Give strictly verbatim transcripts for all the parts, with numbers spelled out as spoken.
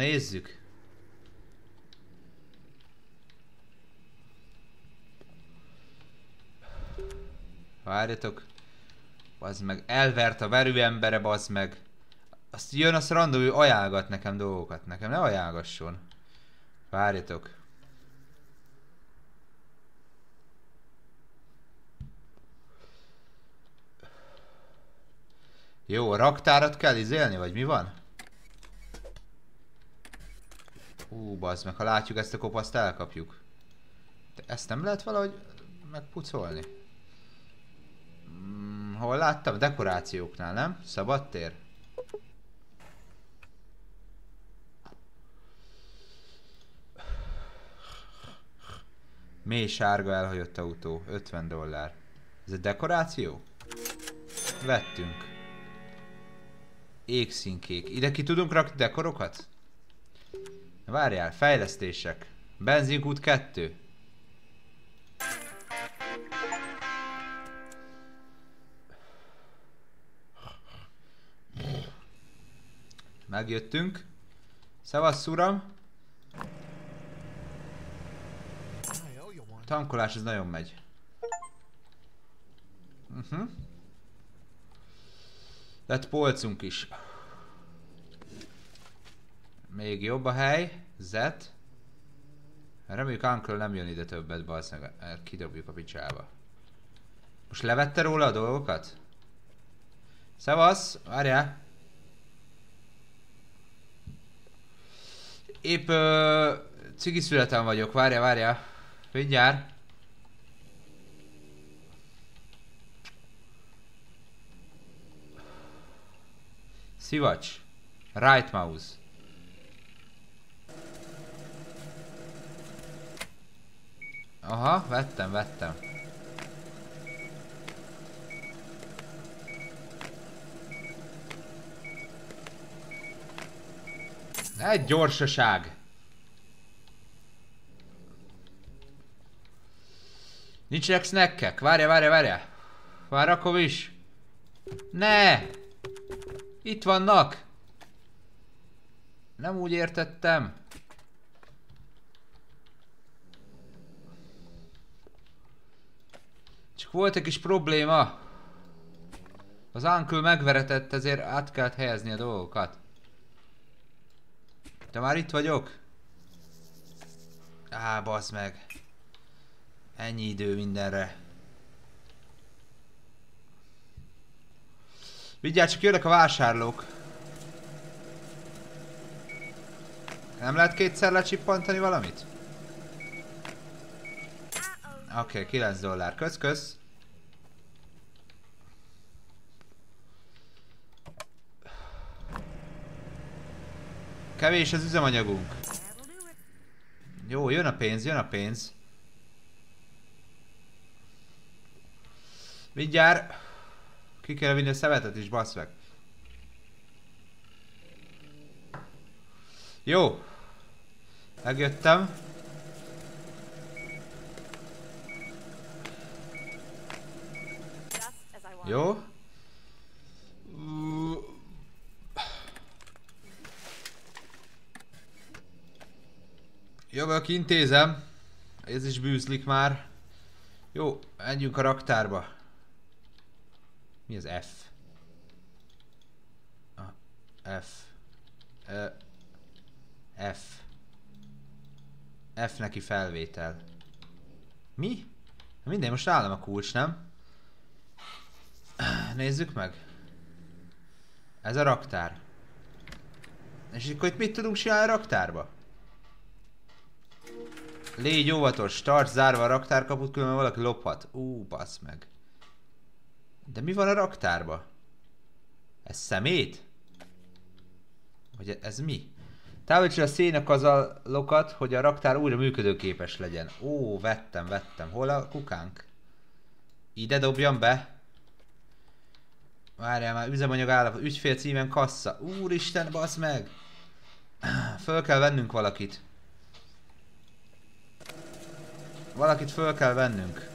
nézzük. Várjatok. Bazd meg, elvert a verőembere, bazd meg. Azt jön, azt random, ő ajánlgat nekem dolgokat. Nekem ne ajánlgasson. Várjatok. Jó, a raktárat kell izélni, vagy mi van? Hú, bazd meg, ha látjuk ezt a kopaszt, elkapjuk. De ezt nem lehet valahogy megpucolni? Hmm, hol láttam? Dekorációknál, nem? Szabadtér? Mély sárga elhagyott autó, ötven dollár. Ez egy dekoráció? Vettünk. Égszínkék. Ide ki tudunk rakni dekorokat? Várjál, fejlesztések. Benzinkút kettő. Megjöttünk. Szevasz, uram. A tankolás ez nagyon megy. Uh-huh. Lett polcunk is. Még jobb a hely. Zet. Reméljük Uncle nem jön ide többet, balszeg. Kidobjuk a picsába. Most levette róla a dolgokat? Szevasz, várjál. Épp ö, cigi születen vagyok, várjál, várjál. Mindjárt. Szivacs. Right mouse. Aha, vettem, vettem. Egy gyorsaság. Nincsenek snackek. Várja, várja, várja. Vár, rakom is. Ne! Itt vannak. Nem úgy értettem. Csak volt egy kis probléma. Az Uncle megveretett, ezért át kellett helyezni a dolgokat. De már itt vagyok. Á, bazd meg. Ennyi idő mindenre. Vigyázz, csak jönnek a vásárlók. Nem lehet kétszer lecsippantani valamit? Oké, okay, kilenc dollár. Kösz, kösz. Kevés az üzemanyagunk. Jó, jön a pénz, jön a pénz. Mindjárt. Ki kell vinni a szemetet is, bassz meg. Jó. Megjöttem. Jó. Jövök, intézem. Ez is bűzlik már. Jó, menjünk a raktárba. Mi az F? Ah, F. Uh, F. F neki felvétel. Mi? Minden, most nálam a kulcs, nem? Nézzük meg. Ez a raktár. És akkor itt mit tudunk csinálni a raktárba? Légy óvatos, tarts zárva a raktárkaput, különben valaki lophat. Ú, bassz meg. De mi van a raktárba? Ez szemét? Vagy ez mi? Távolítsa a szénakazalokat, hogy a raktár újra működőképes legyen. Ó, vettem, vettem. Hol a kukánk? Ide dobjam be. Várjál már, üzemanyag állapot, ügyfél címen kassa. Úristen, bassz meg! Föl kell vennünk valakit. Valakit föl kell vennünk.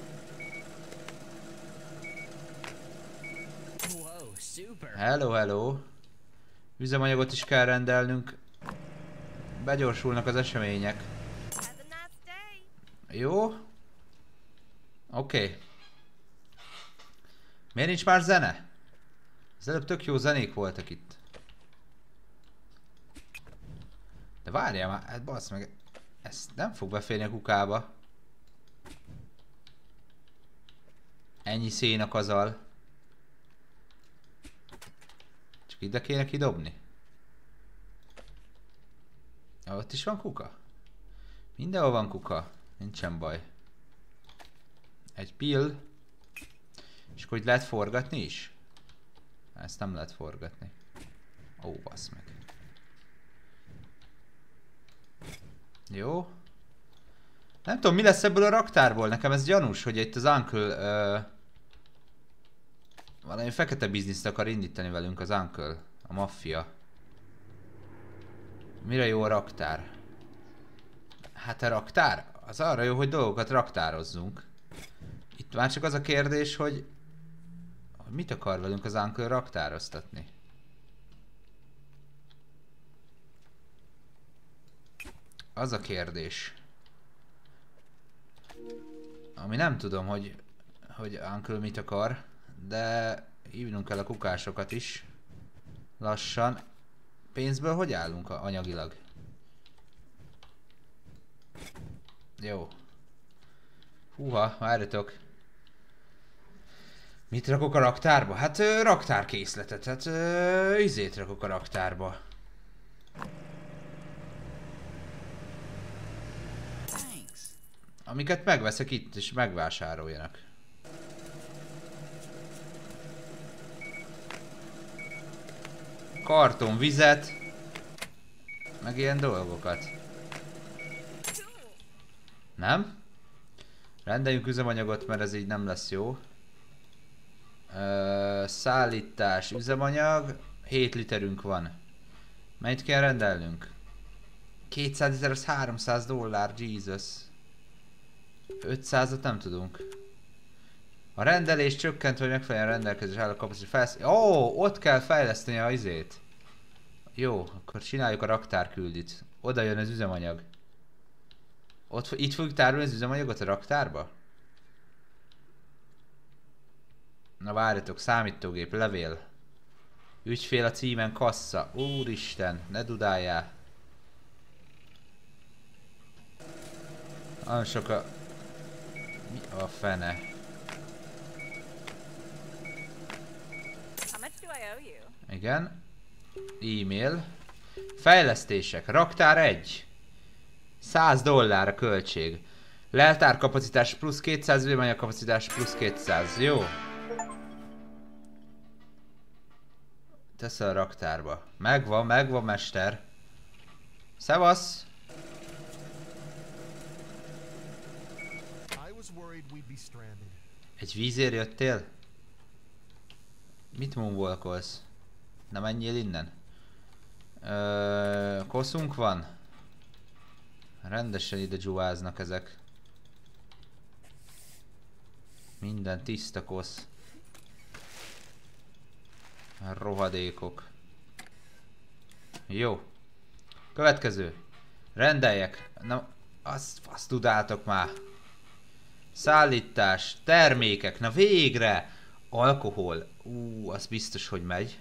Hello, hello. Üzemanyagot is kell rendelnünk. begyorsulnak az események. Jó. Oké. Okay. Miért nincs már zene? Az előbb tök jó zenék voltak itt. De várjál már, hát bassz meg, ez nem fog beférni a kukába. Ennyi szénakazal. Csak ide kéne kidobni. Ja, ott is van kuka? Mindenhol van kuka, nincsen baj. Egy pill. És akkor hogy lehet forgatni is? Ezt nem lehet forgatni. Ó, bassz meg. Jó. Nem tudom, mi lesz ebből a raktárból. Nekem ez gyanús, hogy itt az Uncle uh, valami fekete bizniszt akar indítani velünk az Uncle. A maffia. Mire jó a raktár? Hát a raktár? Az arra jó, hogy dolgokat raktározzunk. Itt már csak az a kérdés, hogy, hogy mit akar velünk az Uncle raktároztatni. Az a kérdés. Ami nem tudom, hogy, hogy Uncle mit akar, de hívnunk kell a kukásokat is. Lassan. Pénzből hogy állunk anyagilag? Jó. Húha, várjatok. Mit rakok a raktárba? Hát ö, raktárkészletet, hát ö, izét rakok a raktárba. Amiket megveszek itt és megvásároljanak. Karton, vizet. Meg ilyen dolgokat. Nem? Rendeljünk üzemanyagot, mert ez így nem lesz jó. Ö, szállítás, üzemanyag. hét literünk van. Mennyit kell rendelnünk? kétszáz liter az háromszáz dollár, Jesus. ötszázat nem tudunk. A rendelés csökkent, hogy megfelelően rendelkezés áll a kapacitás felszínű. Ó, ott kell fejleszteni a izét. Jó, akkor csináljuk a raktárküldit. Oda jön az üzemanyag. Ott, itt fogjuk tárolni az üzemanyagot a raktárba? Na várjatok, számítógép, levél. Ügyfél a címen kassa. Úristen, ne dudáljál. Nagyon sok a... Mi a fene? Igen. E-mail. Fejlesztések. Raktár egy. száz dollár a költség. Leltárkapacitás plusz kétszáz, üzemanyagkapacitás plusz kétszáz. Jó. Teszel a raktárba. Megvan, megvan, mester. Szevasz! Egy vízért jöttél? Mit moonwalkolsz? Nem menjél innen? Ö, koszunk van? Rendesen ide dzsuváznak ezek. Minden tiszta kosz. Rohadékok. Jó. Következő. Rendeljek. Na, azt, azt tudáltok már. Szállítás, termékek, na végre! Alkohol. Ú, az biztos, hogy megy.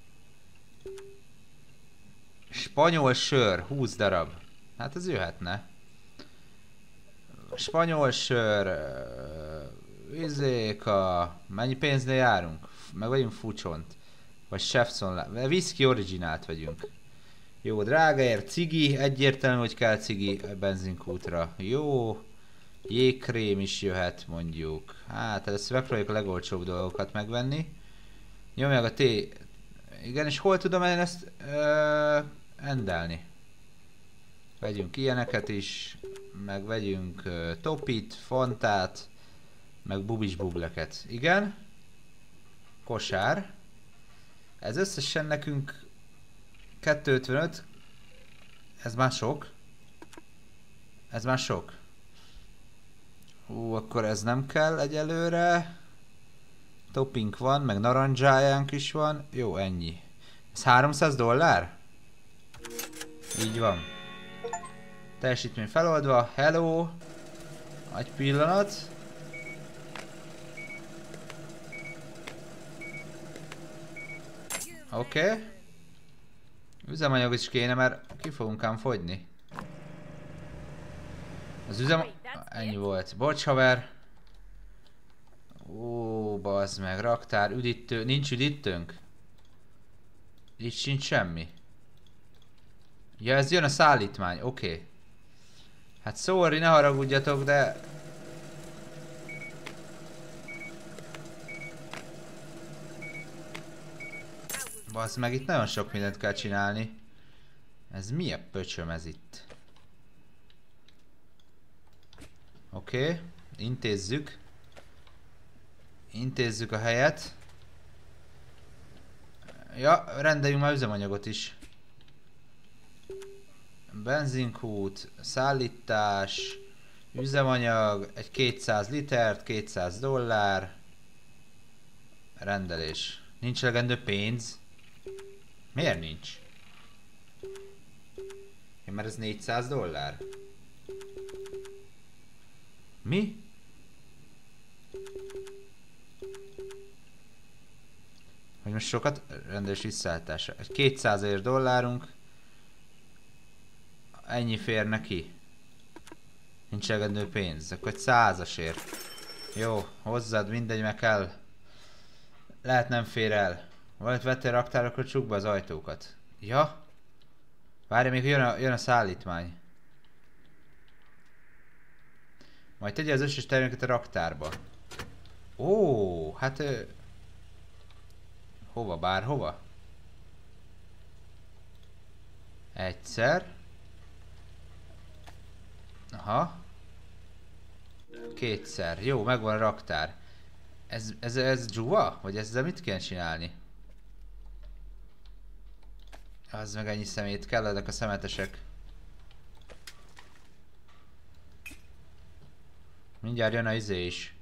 Spanyol sör, húsz darab. Hát ez jöhetne. Spanyol sör... Izék a... Mennyi pénznél járunk? Meg vagyunk fucsont. Vagy Chefson... Whisky originált vegyünk. Jó, drágaért cigi. Egyértelmű, hogy kell cigi a benzinkútra. Jó. Jégkrém is jöhet mondjuk. Hát ezt megpróbáljuk a legolcsóbb dolgokat megvenni. Nyomj meg a T... Igen, és hol tudom én ezt ö, endelni? Vegyünk ilyeneket is, meg vegyünk ö, topit, fontát, meg bubis bubleket. Igen. Kosár. Ez összesen nekünk kettőszázötvenöt. Ez már sok. Ez már sok. Hú, akkor ez nem kell egyelőre. Topping van, meg narandzsájánk is van. Jó, ennyi. Ez háromszáz dollár? Így van. Teljesítmény feloldva. Hello. Egy pillanat. Oké. Okay. Üzemanyag is kéne, mert ki fogunk ám fogyni. Az üzem... Ennyi volt. Bocs, haver. Ó, bazd meg. Raktár, üdítő. Nincs üdítőnk? Itt sincs semmi. Ja, ez jön a szállítmány. Oké. Okay. Hát sorry, ne haragudjatok, de... Bazd meg, itt nagyon sok mindent kell csinálni. Ez mi a pöcsöm ez itt? Oké, okay. Intézzük. Intézzük a helyet. Ja, rendeljünk már üzemanyagot is. Benzinkút, szállítás, üzemanyag, egy kétszáz litert, kétszáz dollár. Rendelés. Nincs elegendő pénz. Miért nincs? Ja, mert ez négyszáz dollár. Mi? Hogy most sokat rendelés visszaállítása. Egy kétszáz dollárunk. Ennyi fér neki. Nincs elegendő pénz. Akkor egy százasért. Jó, hozzád mindegy, meg kell. Lehet nem fér el. Valamit vettél raktárokra, csukd be az ajtókat. Ja? Várj, még jön a, jön a szállítmány. Majd tegye az összes terméket a raktárba. Ó, hát... Ö... Hova, bárhova? Egyszer. Aha. Kétszer. Jó, megvan a raktár. Ez, ez, ez dzsuva? Vagy ezzel mit kell csinálni? Az meg ennyi szemét kell, ezek a szemetesek. Mindjárt jön a izé is.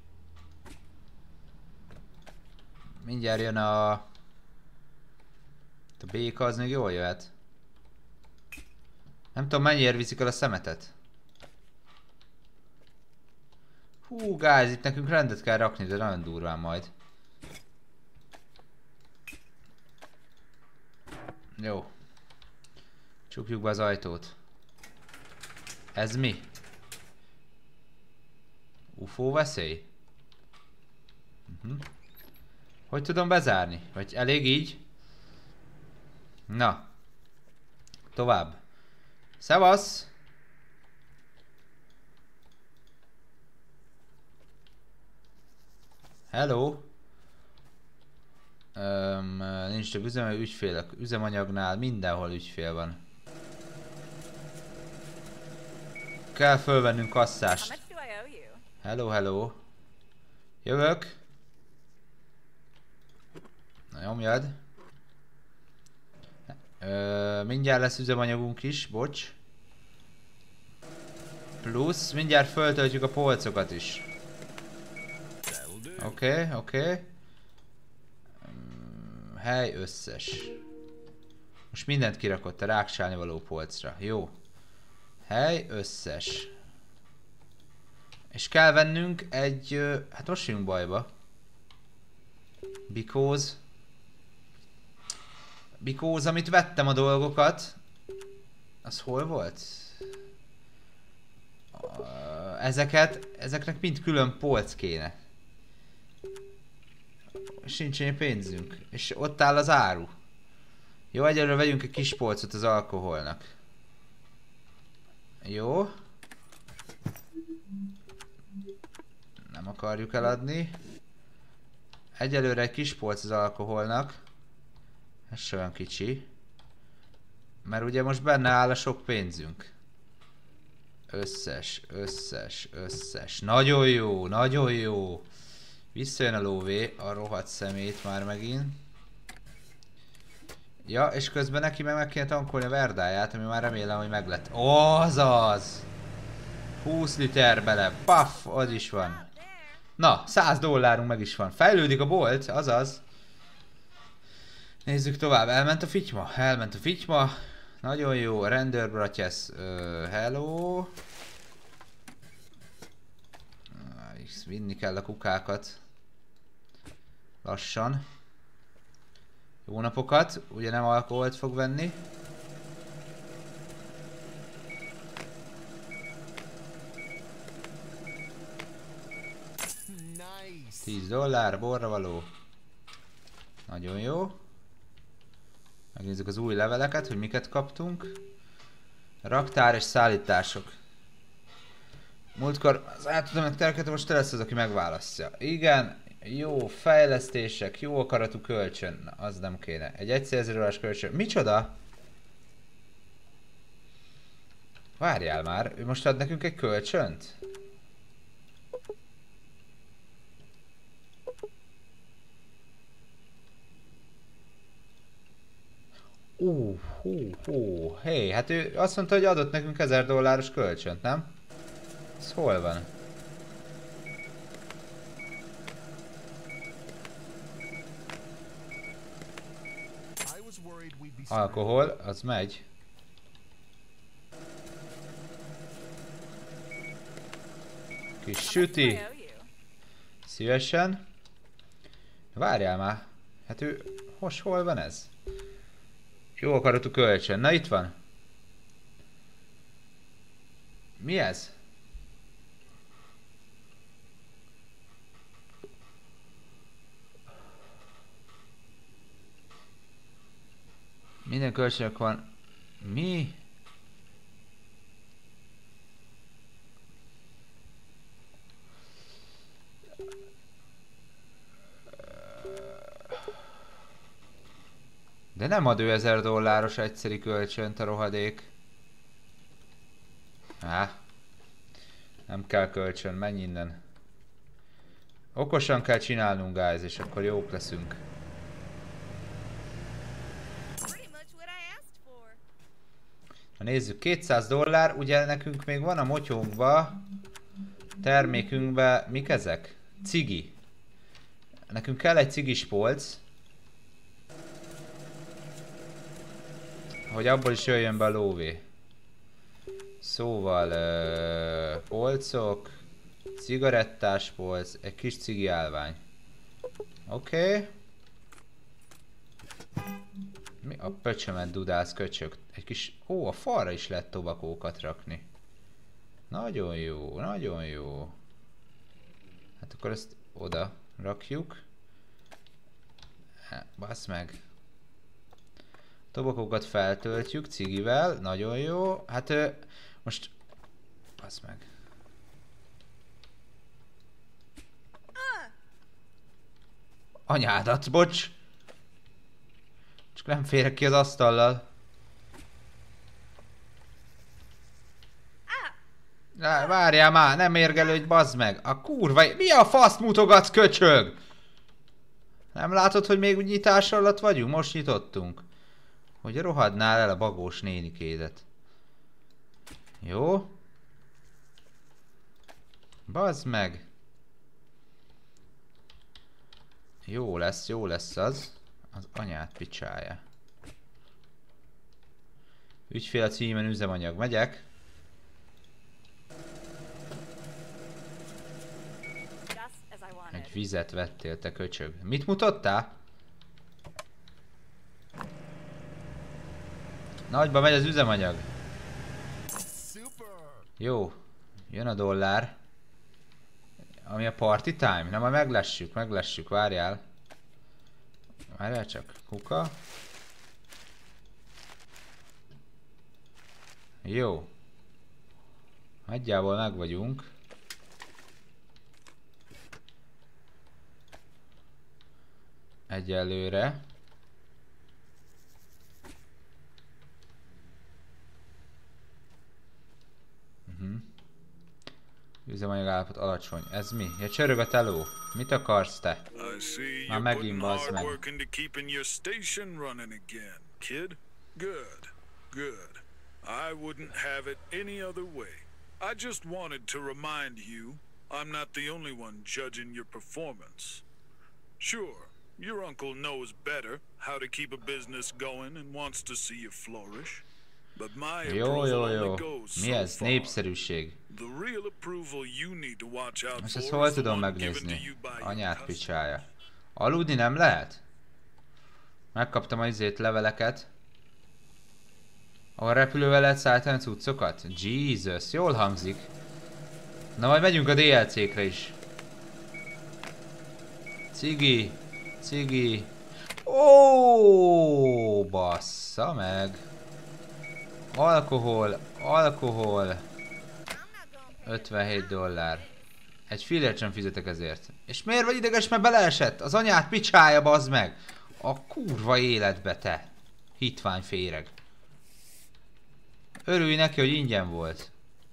Mindjárt jön a... A béka az még jól jöhet. Nem tudom mennyiért viszik el a szemetet. Hú, guys, itt nekünk rendet kell rakni, de nagyon durván majd. Jó. Csukjuk be az ajtót. Ez mi? U F O veszély? Uh-huh. Hogy tudom bezárni? Vagy elég így? Na. Tovább. Szevasz! Hello! Öm, nincs több üzemanyag, ügyfélek. Üzemanyagnál mindenhol ügyfél van. Kell fölvennünk kasszást. Hello, hello. Jövök. Na, nyomjad. Ö, mindjárt lesz üzemanyagunk is, bocs. Plusz, mindjárt föltöltjük a polcokat is. Oké, okay, oké. Okay. Hely összes. Most mindent kirakott a ráksálni való polcra. Jó. Hely összes. És kell vennünk egy... Hát most jünk bajba. Because... Because, amit vettem a dolgokat... Az hol volt? Ezeket... Ezeknek mind külön polc kéne. És nincs ennyi pénzünk. És ott áll az áru. Jó, egyelőre vegyünk egy kis polcot az alkoholnak. Jó. Nem akarjuk eladni. Egyelőre egy kis polc az alkoholnak. Ez se olyan kicsi. Mert ugye most benne áll a sok pénzünk. Összes, összes, összes. Nagyon jó, nagyon jó. Visszajön a lóvé, a rohadt szemét már megint. Ja, és közben neki meg meg kéne tankolni a verdáját, ami már remélem, hogy meglett. Oh, azaz! húsz liter bele, paff, az is van. Na, száz dollárunk meg is van. Fejlődik a bolt, azaz. Nézzük tovább, elment a fityma, elment a fityma. Nagyon jó, Render Bratyesz, uh, hello. Vinni kell a kukákat. Lassan. Jó napokat, ugye nem alkoholt fog venni. tíz dollár, borra való. Nagyon jó. Megnézzük az új leveleket, hogy miket kaptunk. Raktár és szállítások. Múltkor az átadom tereket, most te lesz az, aki megválasztja. Igen, jó fejlesztések, jó akaratú kölcsön. Na, az nem kéne. Egy egyszerzőrólás kölcsön. Micsoda? Várjál már, ő most ad nekünk egy kölcsönt? Ú, hú, hú, hé, hát ő azt mondta, hogy adott nekünk ezer dolláros kölcsönt, nem? Ez hol van? Alkohol, az megy. Kis süti. Szívesen. Várjál már. Hát ő... Most hol van ez? Jó akaratú kölcsön. Na itt van. Mi ez? Minden kölcsönök van. Mi? De nem ad ő ezer dolláros egyszeri kölcsönt a rohadék. Á. Nem kell kölcsön, menj innen. Okosan kell csinálnunk, guys, és akkor jók leszünk. Ha nézzük, kétszáz dollár, ugye nekünk még van a motyónkba, termékünkbe, mik ezek? Cigi. Nekünk kell egy cigis polc. Hogy abból is jöjjön be a lóvé. Szóval, uh, polcok, cigarettás polc, egy kis cigi állvány. Oké. Okay. Mi a pöcsömet dudálsz, köcsög? Egy kis... Ó, a falra is lehet tobakókat rakni. Nagyon jó, nagyon jó. Hát akkor ezt oda rakjuk. Basz meg. Tobakókat feltöltjük cigivel, nagyon jó. Hát ő... Most... Basz meg. Anyádat, bocs! Csak nem férek ki az asztallal. Á, várjál már, nem érgelődj, bazd meg! A kurva... Mi a faszt mutogatsz, köcsög? Nem látod, hogy még nyitás alatt vagyunk? Most nyitottunk. Hogy rohadnál el a bagós nénikédet. Jó? Bazd meg! Jó lesz, jó lesz az. Az anyát picsája. Ügyfél címen üzemanyag. Megyek. Egy vizet vettél, te köcsög. Mit mutattál? Nagyba megy az üzemanyag. Jó. Jön a dollár. Ami a party time? Nem, majd meglessük, meglessük, várjál. Várjál csak, kuka. Jó. Nagyjából meg vagyunk. Egyelőre. Uh-huh. Üzemanyag állapot alacsony. Ez mi? Ja, csörög a teló. Mit akarsz te? Már megint bazd meg. I wouldn't have it any other way. I just wanted to remind you I'm not the only one judging your performance. Sure, your uncle knows better how to keep a business going and wants to see you flourish. but my Jó, approval jó, only jó. goes Mi so ez? far. Népszerűség. The real approval you need to watch out Most ezt for hol is the tudom one given to megnézni? you by your Anyát customers. picsája. Aludni nem lehet? Megkaptam az izét leveleket. Ahol repülővel lehet szállítani cuccokat? Jesus, jól hangzik. Na majd megyünk a dé el cé-kre is. Cigi, cigi. Ó, bassza meg. Alkohol, alkohol. ötvenhét dollár. Egy fillért sem fizetek ezért. És miért vagy ideges, mert beleesett? Az anyát picsája, bazd meg. A kurva életbe, te. Hitvány féreg. Örülj neki, hogy ingyen volt.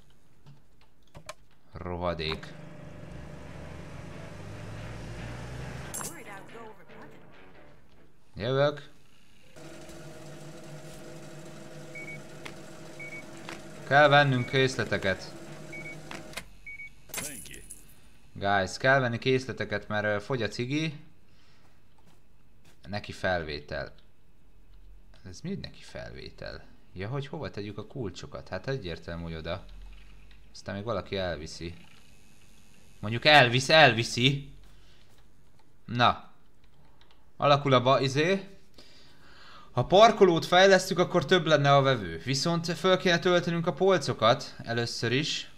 Rohadék. Jövök. Kell vennünk készleteket. Guys, kell venni készleteket, mert uh, fogy a cigi. Neki felvétel. Ez mi neki felvétel? Ja, hogy hova tegyük a kulcsokat? Hát egyértelmű, hogy oda. Aztán még valaki elviszi. Mondjuk elvisz, elviszi. Na. Alakul a ba izé. Ha parkolót fejlesztjük, akkor több lenne a vevő. Viszont föl kéne töltenünk a polcokat először is.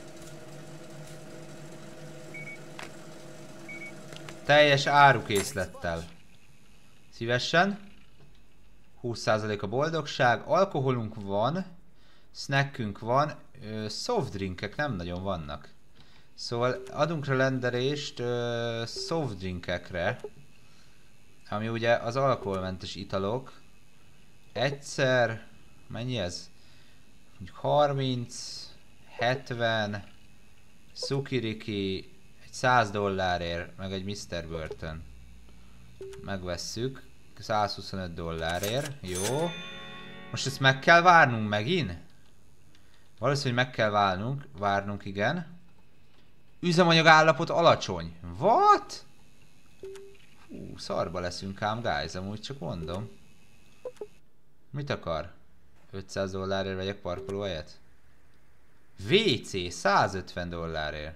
Teljes árukészlettel. Szívesen. húsz százalék a boldogság. Alkoholunk van. Snackünk van. Ö, softdrinkek nem nagyon vannak. Szóval adunk rendelést ö, softdrinkekre. Ami ugye az alkoholmentes italok. Egyszer. Mennyi ez? Mondjuk harminc, hetven. Szukiriki. száz dollárért, meg egy miszter Burton. Megvesszük. százhuszonöt dollárért. Jó. Most ezt meg kell várnunk megint? Valószínűleg meg kell várnunk. Várnunk, igen. Üzemanyag állapot alacsony. What? Hú, szarba leszünk ám, guys, amúgy csak mondom. Mit akar? ötszáz dollárért vegyek parkolóhelyet? vé cé százötven dollárért.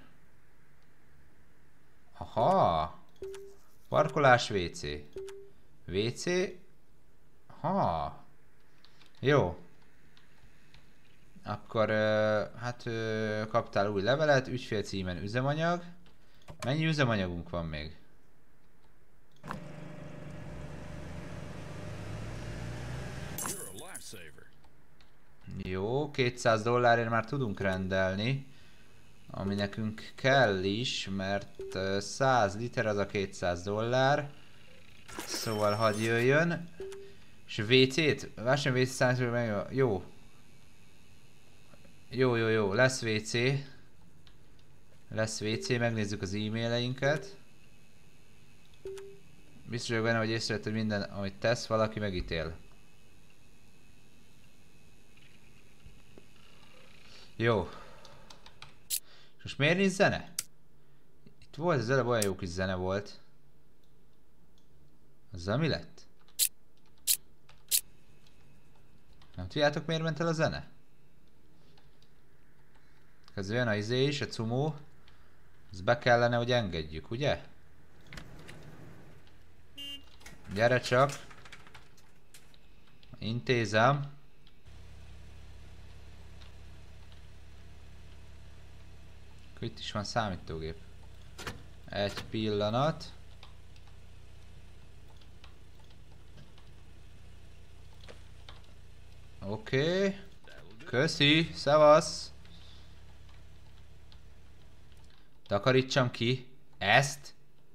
Aha. Parkolás vé cé. vé cé. Ha. Jó. Akkor ö, hát ö, kaptál új levelet, ügyfélcímen üzemanyag. Mennyi üzemanyagunk van még? Jó, kétszáz dollárért már tudunk rendelni. Ami nekünk kell is, mert uh, száz liter az a kétszáz dollár. Szóval hadd jöjjön. És vé cét? Vásárolj vé cé száz, jó. Jó, jó, jó. Lesz vé cé. Lesz vé cé, megnézzük az e-maileinket. Biztos vagyok benne, hogy észrevett, hogy minden, amit tesz, valaki megítél. Jó. És most miért nincs zene? Itt volt az előbb, olyan jó kis zene volt. Azzal mi lett? Nem tudjátok, miért ment el a zene? Ez olyan a izé is, a cumó. Ez be kellene, hogy engedjük, ugye? Gyere csak. Intézem. Itt is van számítógép. Egy pillanat. Oké. Okay. Köszi. Szevasz. Takarítsam ki ezt.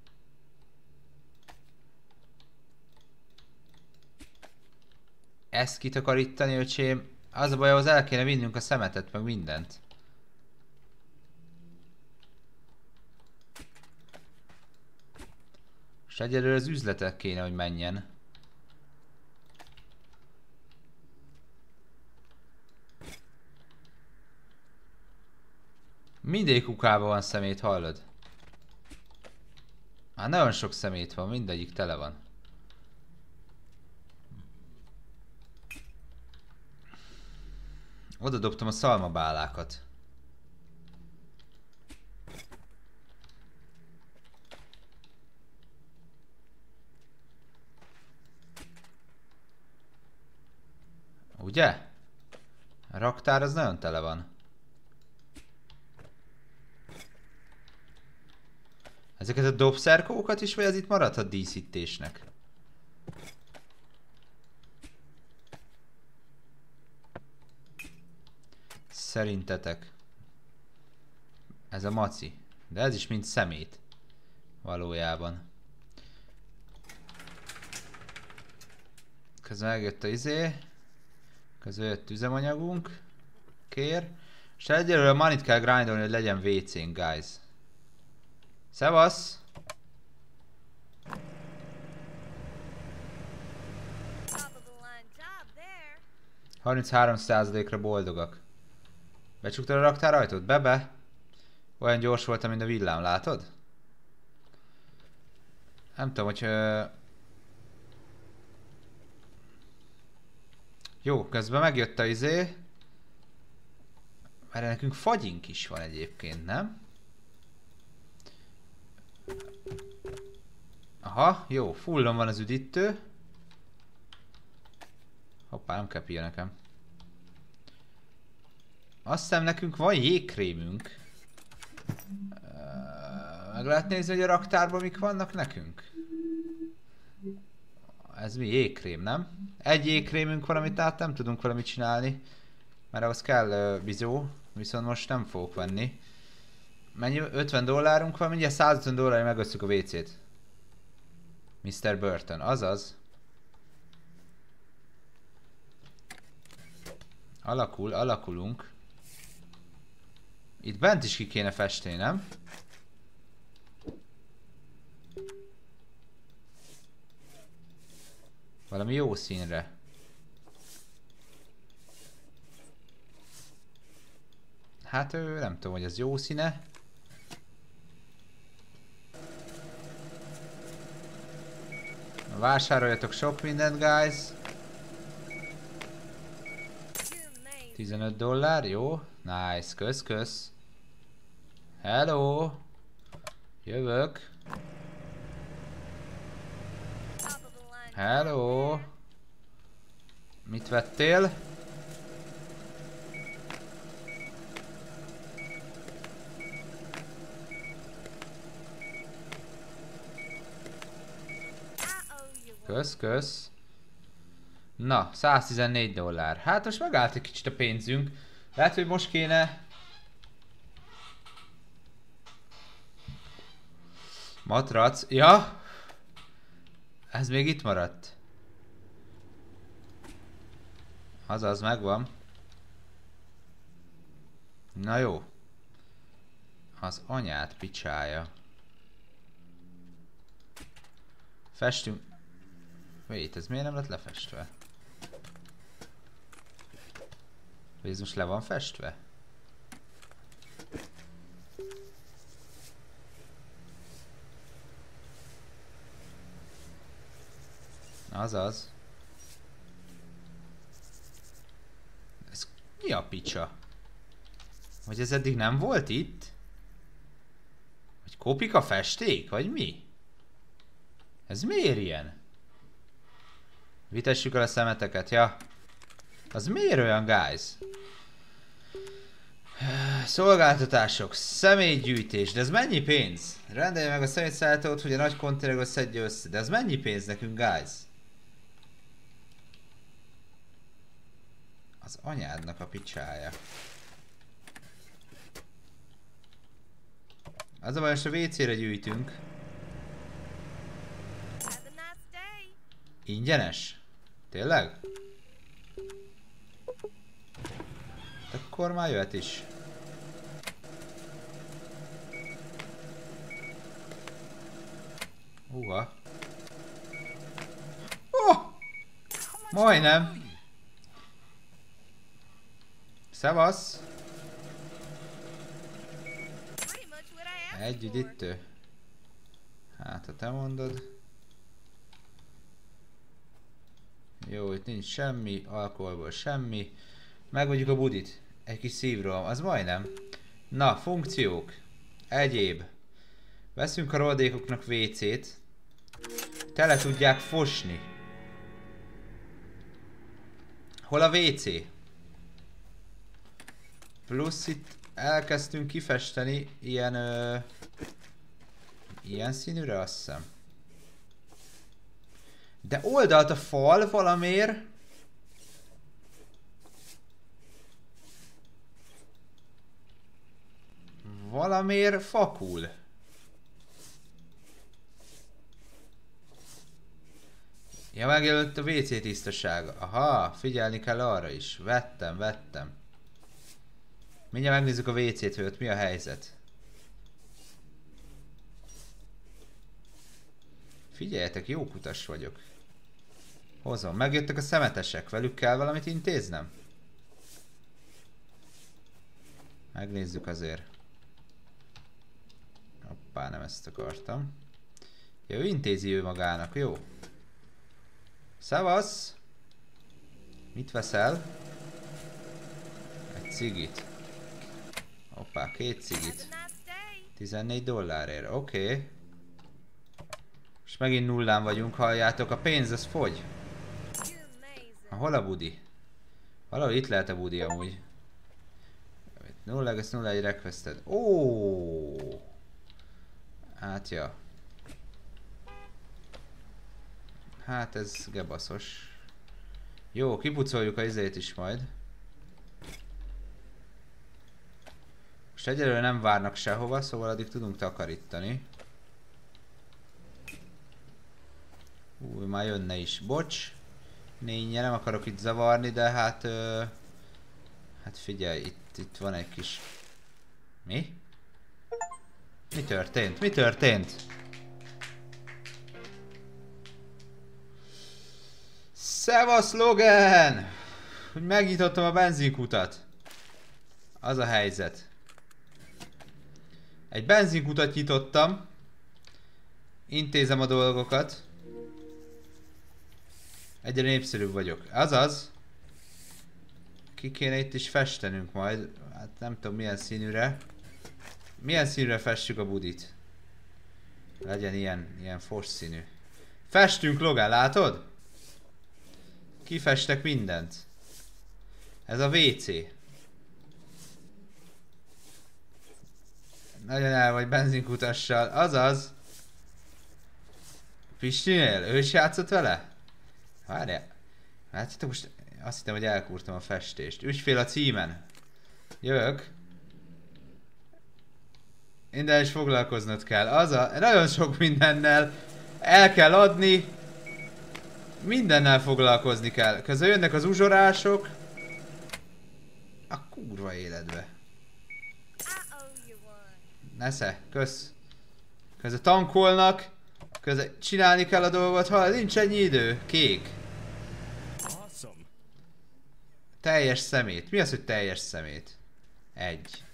Ezt kitakarítani, öcsém. Az a baj, ahhoz el kéne vinnünk a szemetet, meg mindent. És egyelőre az üzletek kéne, hogy menjen. Mindegyik kukában van szemét, hallod? Hát nagyon sok szemét van, mindegyik tele van. Oda dobtam a szalmabálákat. Ugye? A raktár az nagyon tele van. Ezeket a dobszerkókat is, vagy ez itt maradhat díszítésnek? Szerintetek? Ez a maci. De ez is mind szemét. Valójában. Közben megjött a izé. Közben jött üzemanyagunk. Kér. És egyelőre a manit kell grindolni, hogy legyen vé cén, guys. Szevasz! harminchárom százalékra boldogak. Becsuktad a raktár ajtót? Bebe? Olyan gyors voltam, mint a villám, látod? Nem tudom, hogy... Ö... Jó, közben megjött a izé. Mert nekünk fagyink is van egyébként, nem? Aha, jó, fullon van az üdítő. Hoppá, nem kell pia nekem. Azt hiszem nekünk van jégkrémünk. Meg lehet nézni, hogy a raktárban mik vannak nekünk? Ez mi? Jégkrém, nem? Egy jégkrémünk van, amit át nem tudunk valamit csinálni. Mert ahhoz kell uh, bizó, viszont most nem fogok venni. Mennyi? ötven dollárunk van, mindjárt százötven dollárra megösszük a vé cét. miszter Burton, azaz. Alakul, alakulunk. Itt bent is ki kéne festeni, nem? Valami jó színre. Hát ő nem tudom, hogy ez jó színe. Vásároljatok sok mindent, guys. tizenöt dollár, jó. Nice, kösz, kösz. Hello. Jövök. Hello. Mit vettél? Kösz, kösz. Na, száztizennégy dollár. Hát most megállt egy kicsit a pénzünk. Lehet, hogy most kéne... Matrac. Ja! Ez még itt maradt. Azaz, megvan. Na jó. Az anyát picsája. Festünk. Wait, ez miért nem lett lefestve? Vagy ez most le van festve? Azaz. Ez mi a picsa? Vagy ez eddig nem volt itt? Vagy kopik a festék? Vagy mi? Ez miért ilyen? Vitessük el a szemeteket, ja. Az miért olyan, guys? Szolgáltatások, személygyűjtés, de ez mennyi pénz? Rendelje meg a szemétszállítót, hogy a nagy konténerből szedje össze, de ez mennyi pénz nekünk, guys? Az anyádnak a picsája. Az a baj, most a vé cére gyűjtünk. Ingyenes? Tényleg? Akkor már jöhet is. Uha. Oh! Majdnem. Szevasz. Egy üdítő. Hát, ha te mondod. Jó, itt nincs semmi, alkoholból semmi. Megvagyjuk a budit. Egy kis szívroham, az majdnem. Na, funkciók. Egyéb. Veszünk a roldékoknak vécét. Tele tudják fosni. Hol a vécé? Plusz itt elkezdtünk kifesteni ilyen... Ö, ilyen színűre, azt hiszem. De oldalt a fal valamiért. Valamiért fakul. Ja, megjelölt a vé cé tisztasága. Aha, figyelni kell arra is. Vettem, vettem. Mindjárt megnézzük a vé cét, hogy ott mi a helyzet. Figyeljetek, jó kutas vagyok. Hozom. Megjöttek a szemetesek. Velük kell valamit intéznem? Megnézzük azért. Hoppá, nem ezt akartam. Ja, ő intézi ő magának, jó. Szevasz! Mit veszel? Egy cigit. Hoppá, két cigit. tizennégy dollárért, oké. Okay. És megint nullán vagyunk, halljátok, a pénz az fogy. Ha, hol a budi? Valahol itt lehet a budi amúgy. nulla egész nulla egy requested. Ó! Hát ja. Hát ez gebaszos. Jó, kipucoljuk a izét is majd. Most egyelőre nem várnak sehova, szóval addig tudunk takarítani. Új, már jönne is. Bocs. Nénye, nem akarok itt zavarni, de hát... Ö, hát figyelj, itt, itt van egy kis... Mi? Mi történt? Mi történt? Szevasz, Logan! Hogy megnyitottam a benzinkutat. Az a helyzet. Egy benzinkutat nyitottam. Intézem a dolgokat. Egyre népszerűbb vagyok. Azaz. Ki kéne itt is festenünk majd. Hát nem tudom milyen színűre. Milyen színűre festjük a budit? Legyen ilyen, ilyen fos színű. Festünk, Logan, látod? Kifestek mindent. Ez a vé cé. Nagyon el vagy benzinkutassal. Azaz. Pistinél? Ő is játszott vele? Várjál. Hát most azt hittem, hogy elkúrtam a festést. Ügyfél a címen. Jövök. Minden is foglalkoznod kell. Az a... Nagyon sok mindennel el kell adni. Mindennel foglalkozni kell. Közben jönnek az uzsorások. A kurva életbe. Nesze, kösz. Közben tankolnak. Közben csinálni kell a dolgot. Ha nincs ennyi idő. Kék. Teljes szemét. Mi az, hogy teljes szemét? Egy.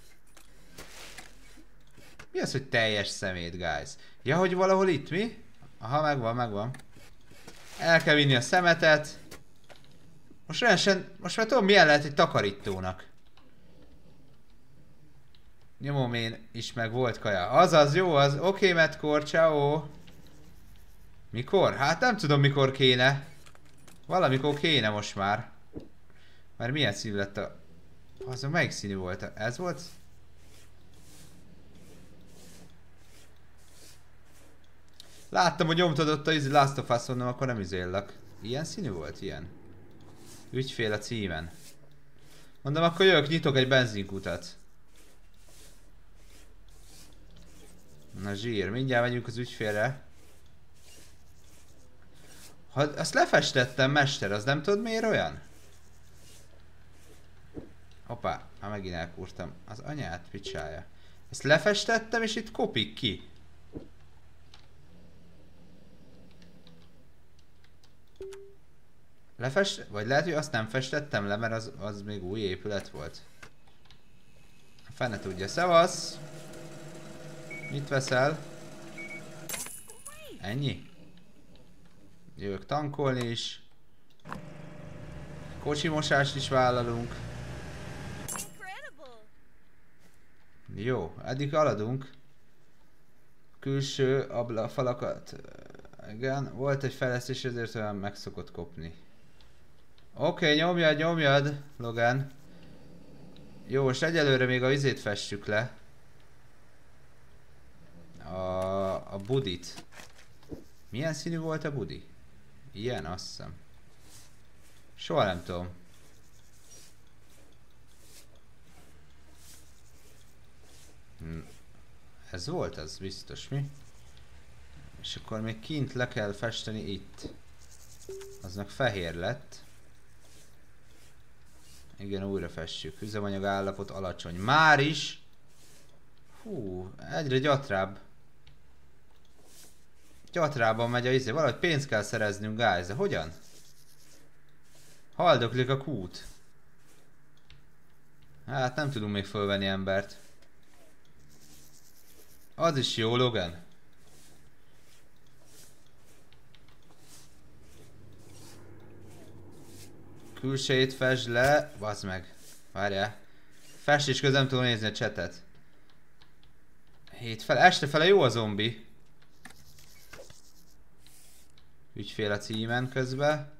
Mi az, hogy teljes szemét, guys? Ja, hogy valahol itt, mi? Aha, megvan, megvan. El kell vinni a szemetet. Most rendesen, most már tudom, milyen lehet egy takarítónak. Nyomom én is, meg volt kaja. Azaz, jó az. Oké, okay, Metkor, ciao. Mikor? Hát nem tudom, mikor kéne. Valamikor kéne most már. Mert milyen színű lett a... Az a melyik színű volt? Ez volt? Láttam, hogy nyomtad ott a izi Last of Us, mondom, akkor nem izéllak. Ilyen színű volt? Ilyen. Ügyfél a címen. Mondom, akkor jövök, nyitok egy benzinkutat. Na zsír, mindjárt megyünk az ügyfélre. Ha azt lefestettem, mester, az nem tudod miért olyan? Hoppá, már megint elkúrtam. Az anyát picsája. Ezt lefestettem és itt kopik ki. Lefest... Vagy lehet, hogy azt nem festettem le, mert az, az még új épület volt. Fene tudja. Szevasz! Mit veszel? Ennyi? Jövök tankolni is. Kocsimosást is vállalunk. Jó, eddig haladunk. Külső abla falakat. Igen, volt egy fejlesztés, ezért olyan meg szokott kopni. Oké, okay, nyomjad, nyomjad, Logan. Jó, most egyelőre még a vizét festjük le. A, a budit. Milyen színű volt a budi? Ilyen, azt hiszem. Soha nem tudom. Hm. Ez volt az biztos, mi? És akkor még kint le kell festeni itt. Az meg fehér lett. Igen, újra festjük. Üzemanyag állapot alacsony. Már is! Hú, egyre gyatrább. Gyatrában megy a izé. Valahogy pénzt kell szereznünk, guys. De hogyan? Haldoklik a kút. Hát nem tudunk még fölvenni embert. Az is jó, Logan. Külsejét fesd le. Bazd meg. Várjál. Festés közben nem tudom nézni a csetet. Hét fel. Este fele jó a zombi. Ügyfél a címen közben.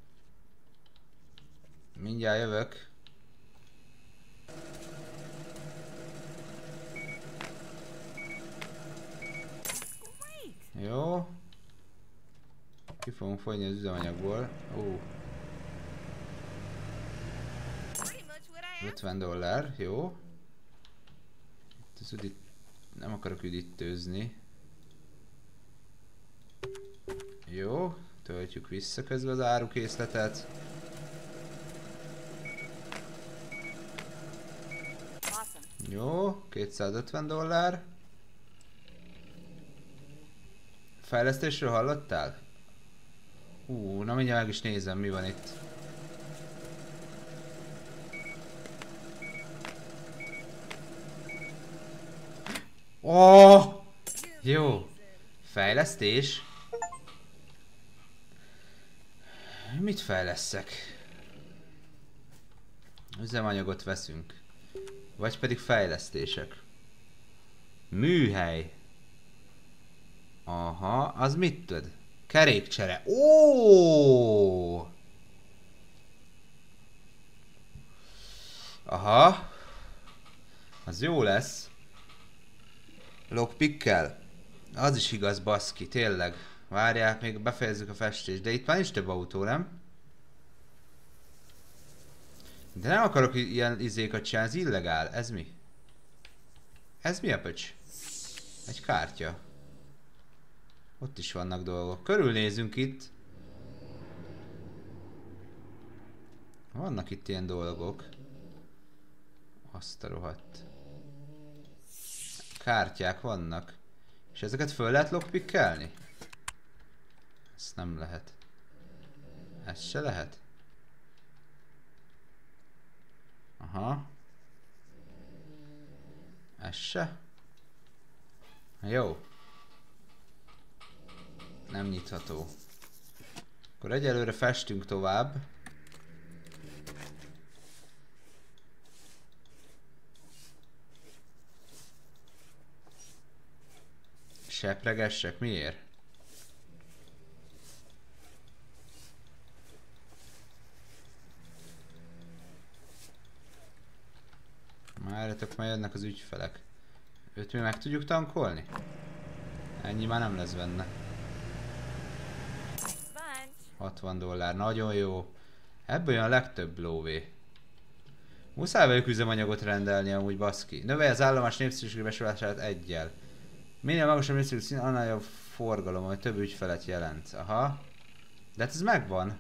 Mindjárt jövök. Jó. Ki fogunk fogyni az üzemanyagból. Ó. ötven dollár, jó. Ez üdít... Nem akarok üdítőzni. Jó. Töltjük vissza közben az árukészletet. Jó. kétszázötven dollár. Fejlesztésről hallottál? Ú, na mindjárt meg is nézem, mi van itt. Oh! Jó. Fejlesztés. Mit fejleszek? Üzemanyagot veszünk. Vagy pedig fejlesztések. Műhely. Aha, az mit tud? Kerékcsere. Ó! Aha. Az jó lesz. Lockpickkel. Az is igaz, baszki, tényleg. Várják, még befejezzük a festést. De itt már nincs több autó, nem? De nem akarok ilyen izékat csinálni, ez illegál. Ez mi? Ez mi a pöcs? Egy kártya. Ott is vannak dolgok. Körülnézünk itt. Vannak itt ilyen dolgok. Azt a rohadt. Kártyák vannak. És ezeket föl lehet lockpickelni? Ezt nem lehet. Ez se lehet? Aha. Ez se? Jó. Nem nyitható. Akkor egyelőre festünk tovább. Sepregessek? Miért? Várjatok, már jönnek az ügyfelek. Őt mi meg tudjuk tankolni? Ennyi már nem lesz benne. hatvan dollár, nagyon jó. Ebből jön a legtöbb lóvé. Muszáj velük üzemanyagot rendelni amúgy, baszki. Növelj az állomás népszerűségi besorolását egyel. Minél magasabb népszerűség szín, annál jobb forgalom, hogy több ügyfelet jelent. Aha. De hát ez megvan.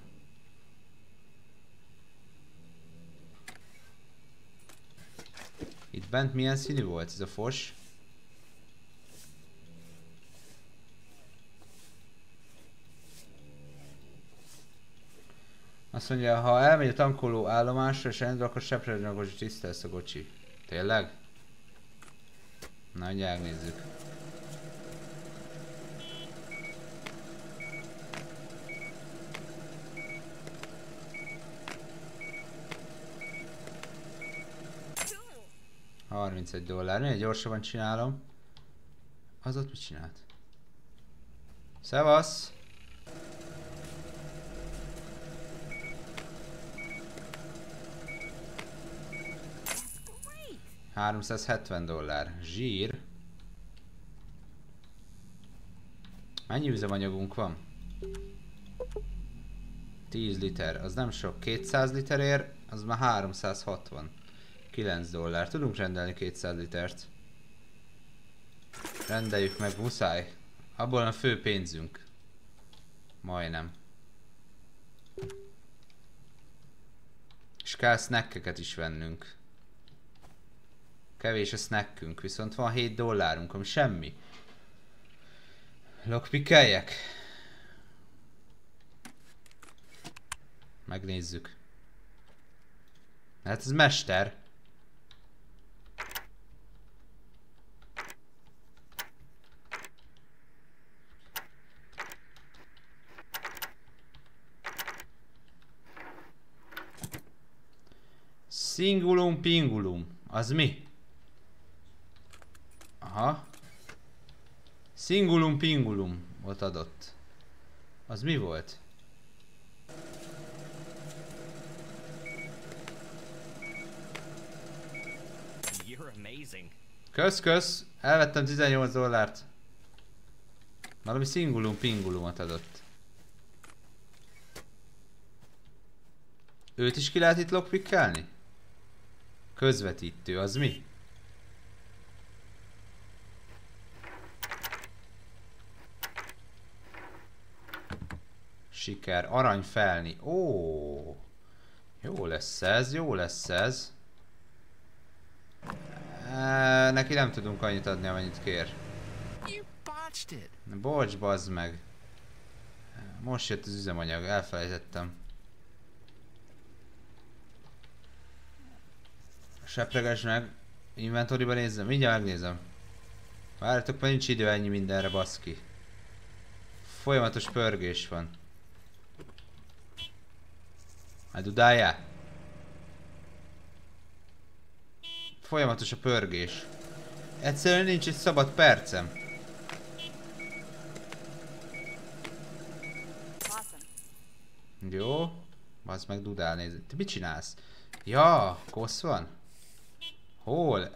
Itt bent milyen színű volt ez a fos? Azt mondja, ha elmegy a tankoló állomásra és elindul, akkor seprőnyagos tiszta lesz a kocsi. Tényleg? Na, hogy elnézzük. harmincegy dollár. Minél gyorsabban csinálom. Az ott mit csinált? Szevasz! háromszázhetven dollár. Zsír. Mennyi üzemanyagunk van? tíz liter. Az nem sok. kétszáz liter ér, az már háromszázhatvan. kilenc dollár. Tudunk rendelni kétszáz litert. Rendeljük meg, muszáj. Abból a fő pénzünk. Majdnem. És kell snackeket is vennünk. Kevés a snackünk, viszont van hét dollárunk, ami semmi. Lockpickeljek? Megnézzük. Hát ez mester. Singulum pingulum. Az mi? Aha. Singulum pingulum volt adott. Az mi volt? Kösz, kösz. Elvettem tizennyolc dollárt. Valami singulum pingulumot adott. Őt is ki lehet itt lockpickelni? Közvetítő, az mi? Siker, arany felni. Ó, jó lesz ez, jó lesz ez. E, neki nem tudunk annyit adni, amennyit kér. Bocs, bazd meg. Most jött az üzemanyag, elfelejtettem. Sepreges meg. Inventoriba nézzem, mindjárt megnézem. Várjatok, mert nincs idő ennyi mindenre, baszki. Folyamatos pörgés van. Hát dudáljál? Folyamatos a pörgés. Egyszerűen nincs egy szabad percem. Jó. Bazd meg, dudál, nézd. Te mit csinálsz? Ja, kosz van? Hol?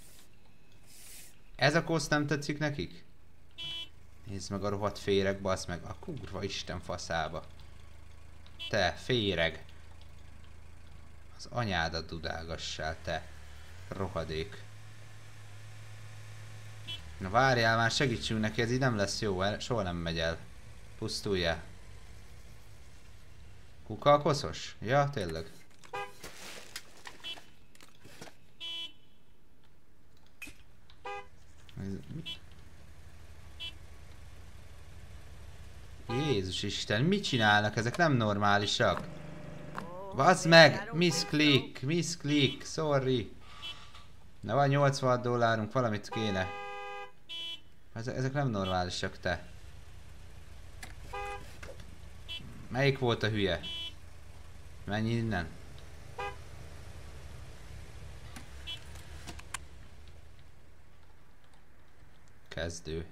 Ez a kosz nem tetszik nekik? Nézd meg a rohadt féreg, bazd meg. A kurva isten faszába. Te, féreg. Az anyádat dudálgassál, te. Rohadék. Na várjál már, segítsünk neki, ez így nem lesz jó, el, soha nem megy el. Pusztuljál. Kuka a koszos? Ja, tényleg. Jézus Isten, mit csinálnak? Ezek nem normálisak. Vazd meg! Misclick! Misclick! Sorry! Na van nyolcvan dollárunk, valamit kéne. Ezek, ezek nem normálisak, te. Melyik volt a hülye? Menj innen. Kezdő.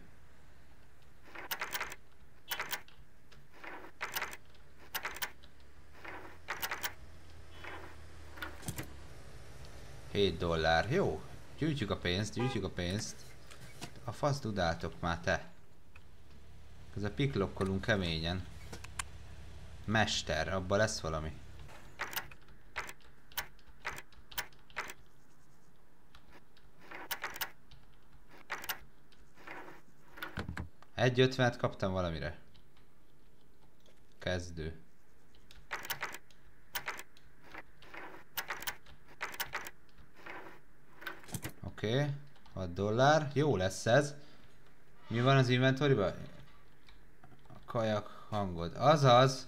hét dollár. Jó. Gyűjtjük a pénzt, gyűjtjük a pénzt. A fasz dudáltok már, te. Ez a piklokkolunk keményen. Mester, abban lesz valami. egy ötvenet kaptam valamire. Kezdő. Oké, okay. hat dollár. Jó lesz ez. Mi van az inventoriban? A kajak hangod. Azaz.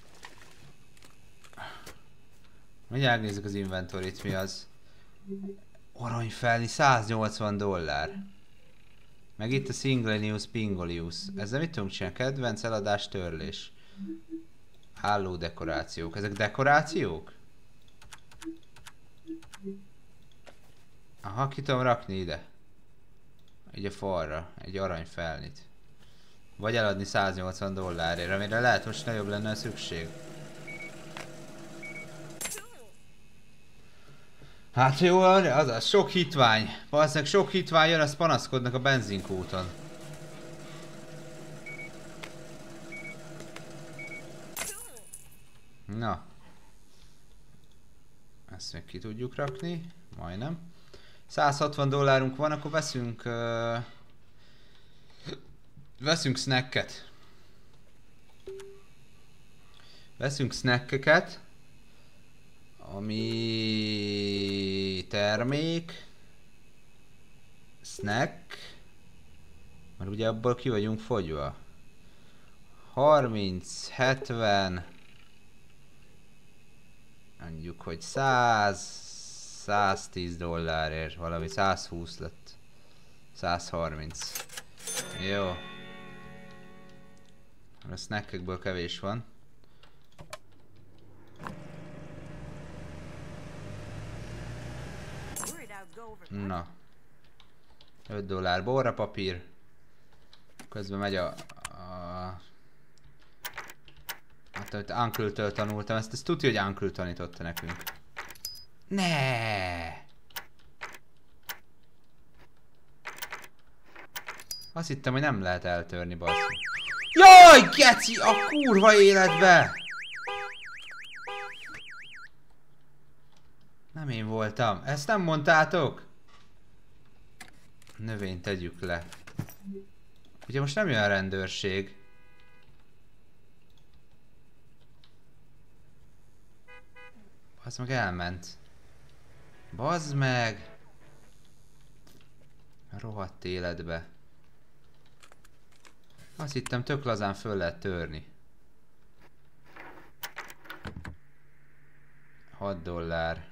Mindjárt nézzük az inventorit, mi az. Aranyfelni száznyolcvan dollár. Meg itt a Singlenius Pingolius. Ezzel mit tudunk csinálni? Kedvenc, eladás, törlés. Álló dekorációk. Ezek dekorációk? Aha, ki tudom rakni ide. Így a falra. Egy arany felnit. Vagy eladni száznyolcvan dollárért, amire lehet most nagyobb lenne a szükség. Hát jó, az az sok hitvány. Valószínűleg sok hitvány jön, azt panaszkodnak a benzinkúton. Na. Ezt még ki tudjuk rakni. Majdnem. száz hatvan dollárunk van, akkor veszünk... Uh, veszünk snacket. Veszünk snackeket. Ami... termék. Snack. Mert ugye abból ki vagyunk fogyva. harminc, hetven... Mondjuk, hogy száz, száztíz dollárért, valami száz húsz lett. száz harminc. Jó. A snackekből kevés van. Na. öt dollár borrapapír. Közben megy a... a hát, amit Uncle-től tanultam, ezt, ezt tudja, hogy Uncle tanította nekünk. Ne! Azt hittem, hogy nem lehet eltörni, basszus. Jaj, geci! A kurva életbe! Nem én voltam. Ezt nem mondtátok? Növényt tegyük le. Ugye most nem jön a rendőrség. Az meg elment. Bazd meg! Rohadt életbe. Azt hittem, tök lazán föl lehet törni. hat dollár.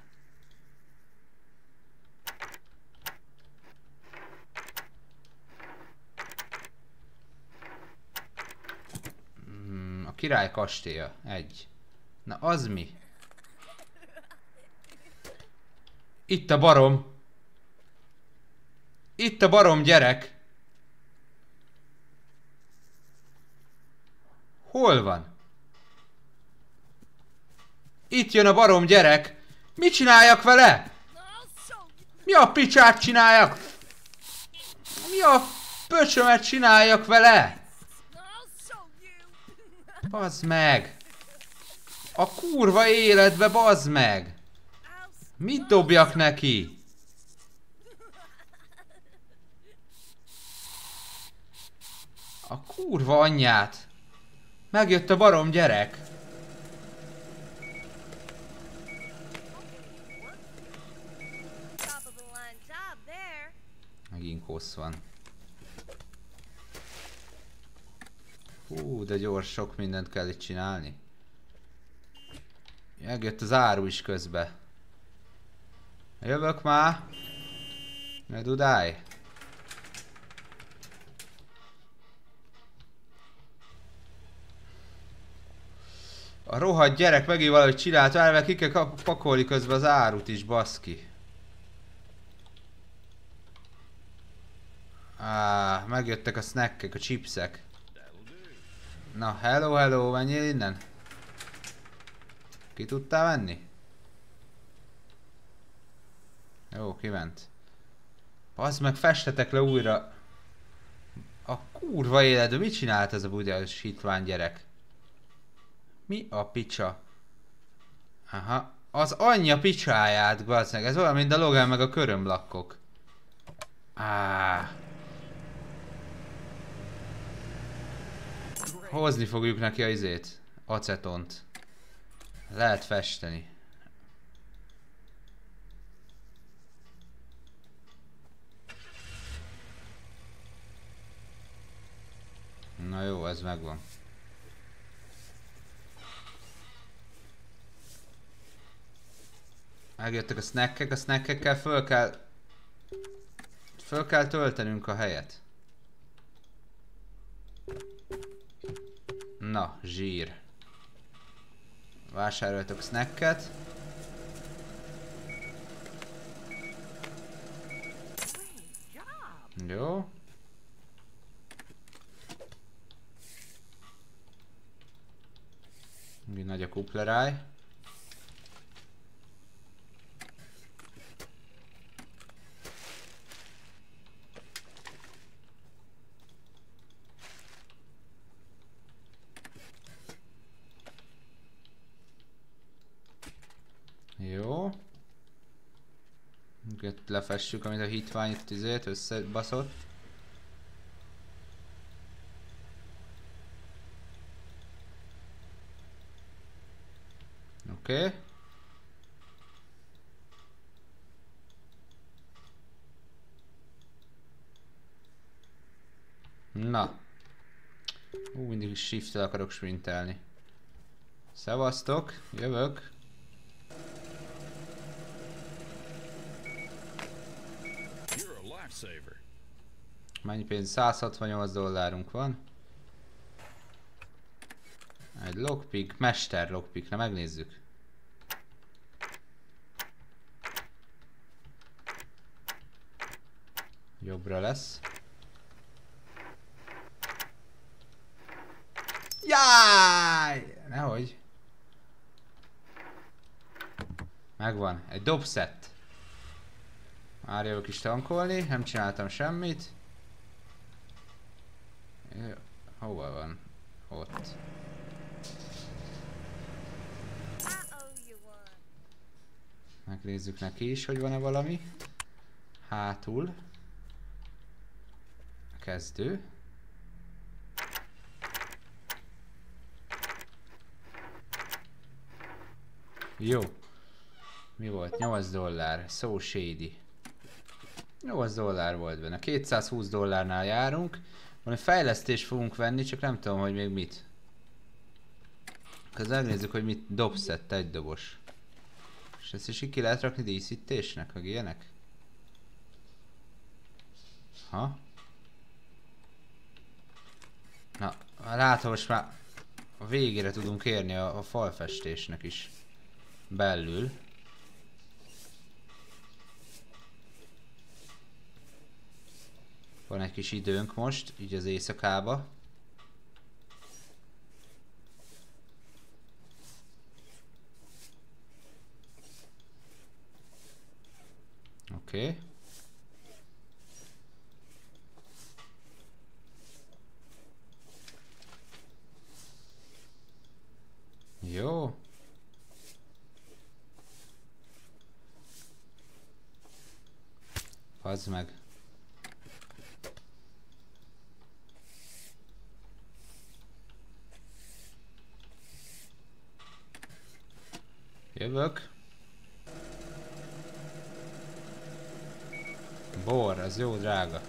Hmm, a király kastélya. Egy. Na az mi? Itt a barom. Itt a barom, gyerek. Hol van? Itt jön a barom, gyerek. Mit csináljak vele? Mi a picsát csináljak? Mi a pöcsömet csináljak vele? Bazd meg. A kurva életbe, bazd meg. Mit dobjak neki? A kurva anyját. Megjött a barom, gyerek. Megint kossz van. Hú, de gyors, sok mindent kell itt csinálni. Megjött az áru is közbe. Jövök már! Ne dudálj! A rohadt gyerek megint valahogy csinált, várj, ki kell pakolni közben az árut is, baszki. Á, megjöttek a snackek, a chipsek. Na, hello, hello, menjél innen. Ki tudtál menni? Jó, kiment. Bazd meg, festetek le újra. A kurva életbe, mit csinált ez a bugyás hitvány gyerek? Mi a picsa? Aha, az anyja picsáját, bazd meg, ez olyan, mint a Logan meg a körömlakkok. Áh. Hozni fogjuk neki a izét, acetont. Lehet festeni. Na jó, ez megvan. Megjöttek a snackek, a snackekkel föl kell... Föl kell töltenünk a helyet. Na, zsír. Vásároltok snacket. Jó. Mi nagy a kupleráj. Jó. Itt lefessük, amit a hitvány itt izét összebaszott. Oké. Okay. Na. Ú, mindig shift-tel akarok sprintelni. Szevasztok, jövök. Mennyi pénz? száz hatvannyolc dollárunk van. Egy lockpick, mester lockpick, na megnézzük. Jobbra lesz. Jáj! Nehogy. Megvan, egy dobszett. Már jövök is tankolni, nem csináltam semmit. Hova van? Ott. Megnézzük neki is, hogy van-e valami. Hátul. Kezdő. Jó. Mi volt? nyolc dollár. So shady. nyolc dollár volt benne. kétszázhúsz dollárnál járunk. Valami fejlesztést fogunk venni, csak nem tudom, hogy még mit. Közben megnézzük, hogy mit dobszett egy dobos. És ezt is ki lehet rakni díszítésnek, meg ilyenek? Ha? Na, látom, most már a végére tudunk érni a, a falfestésnek is. Belül. Van egy kis időnk most, így az éjszakába. Oké. Okay. Jó. Fazd meg. Jövök. Bor, az jó drága.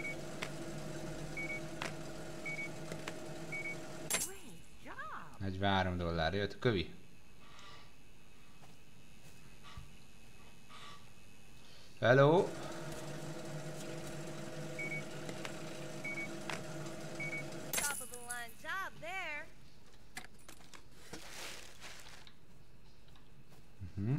negyvenhárom dollár, jött kövi. Hello. Uh-huh.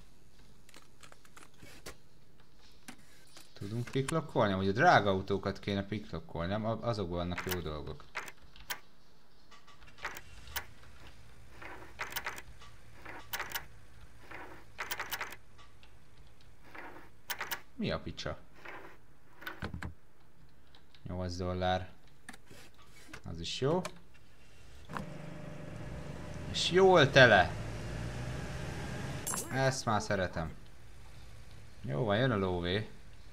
Tudunk piklokkolni? Ugye drága autókat kéne piklokkolni, nem? Azokban vannak jó dolgok. Mi a picsa? nyolc dollár. Az is jó. És jól tele. Ezt már szeretem. Jó van, jön a lóvé.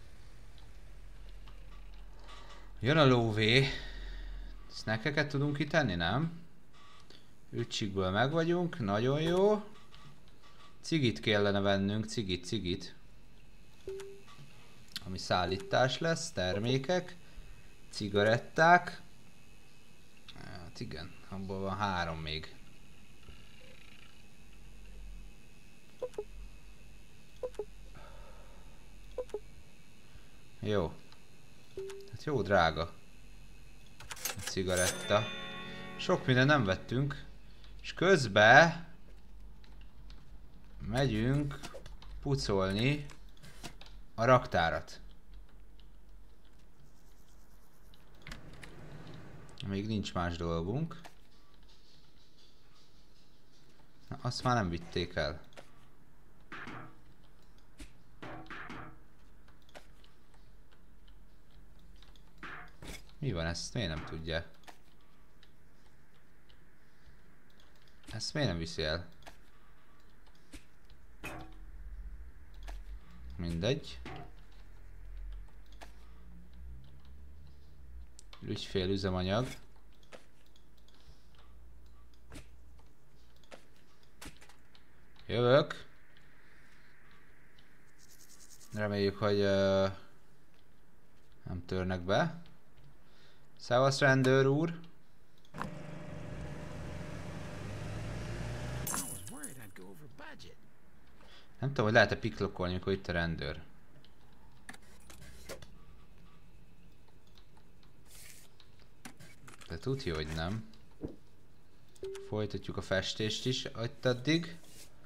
Jön a lóvé. Snackeket tudunk kitenni, nem? Ötsikből meg vagyunk, nagyon jó. Cigit kellene vennünk, cigit, cigit. Ami szállítás lesz, termékek. Cigaretták. Hát igen, abból van három még. Jó. Hát jó drága. A cigaretta. Sok minden nem vettünk. És közben megyünk pucolni a raktárat. Még nincs más dolgunk. Na, azt már nem vitték el. Mi van, ezt miért nem tudja? Ezt miért nem viszi el? Mindegy. Ügyfél üzemanyag. Jövök. Reméljük, hogy uh, nem törnek be. Szevasz, rendőr úr! Nem tudom, hogy lehet-e piklokolni, amikor itt a rendőr. De tudja, hogy nem. Folytatjuk a festést is, ott addig.